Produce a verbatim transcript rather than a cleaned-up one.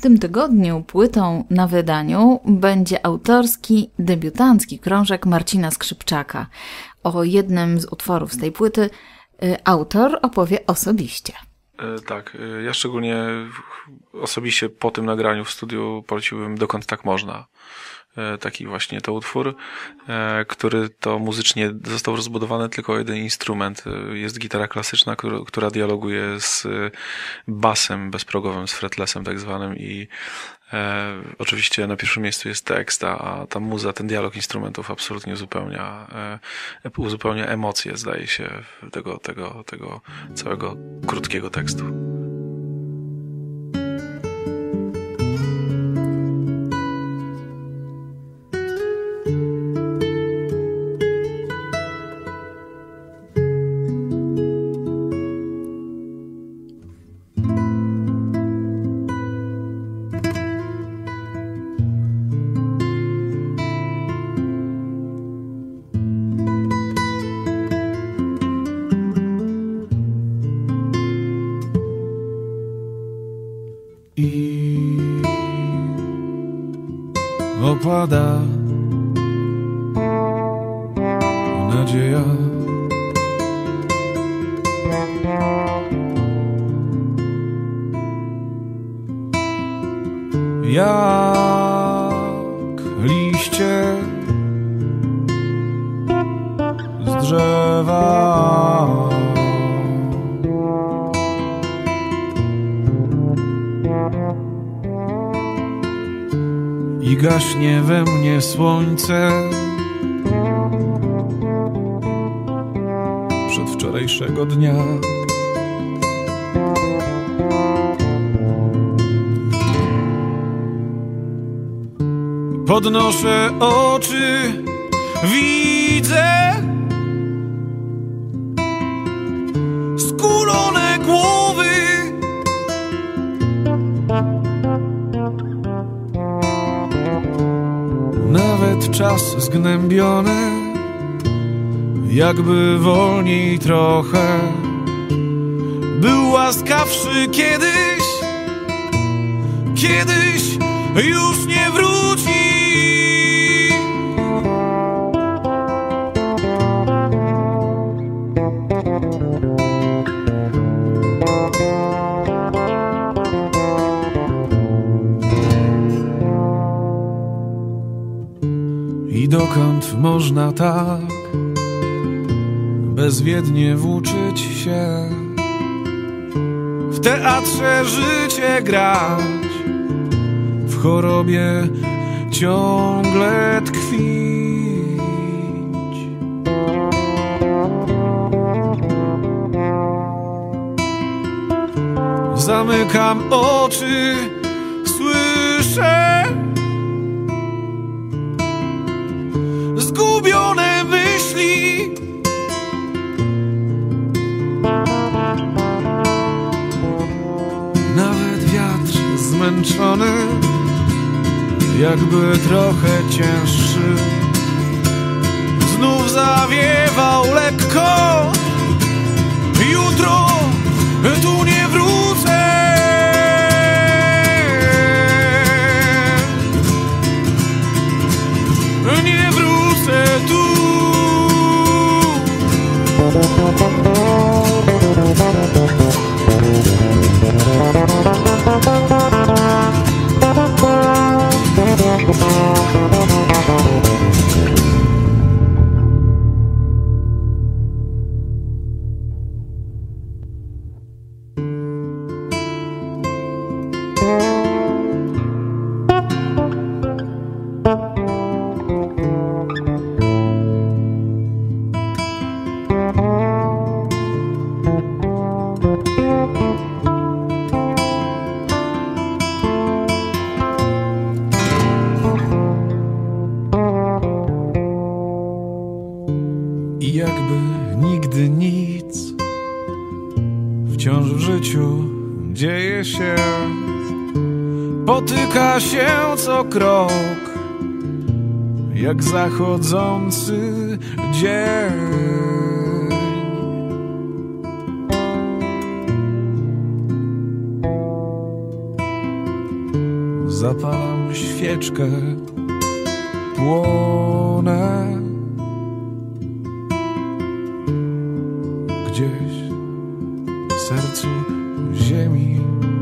tym tygodniu płytą na wydaniu będzie autorski, debiutancki krążek Marcina Skrzypczaka. O jednym z utworów z tej płyty autor opowie osobiście. Tak, ja szczególnie osobiście po tym nagraniu w studiu poleciłbym Dokąd tak można. Taki właśnie to utwór, który to muzycznie został rozbudowany tylko o jeden instrument. Jest gitara klasyczna, która dialoguje z basem bezprogowym, z fretlessem tak zwanym i e, oczywiście na pierwszym miejscu jest tekst, a ta muza, ten dialog instrumentów absolutnie uzupełnia, e, uzupełnia emocje, zdaje się, tego, tego, tego całego krótkiego tekstu. Opada nadzieja, jak liście z drzewa. I gaśnie we mnie słońce przedwczorajszego dnia. Podnoszę oczy, widzę skulone głowy. Nawet czas zgnębiony, jakby wolniej trochę, był łaskawszy kiedyś, kiedyś już nie wróci. I dokąd można tak bezwiednie włóczyć się, w teatrze życie grać, w chorobie ciągle tkwić. Zamykam oczy, słyszę zgubione myśli. Nawet wiatr zmęczony, jakby trochę cięższy, znów zawiewał lekko. Jutro tu nie wrócę. Nie wrócę tu. I jakby nigdy nic, wciąż w życiu dzieje się, potyka się co krok, jak zachodzący dzień. zapalam świeczkę, płonę gdzieś w sercu ziemi.